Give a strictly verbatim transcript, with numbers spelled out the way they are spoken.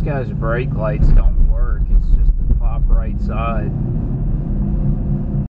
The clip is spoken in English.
guy's brake lights don't work. It's just the top right side.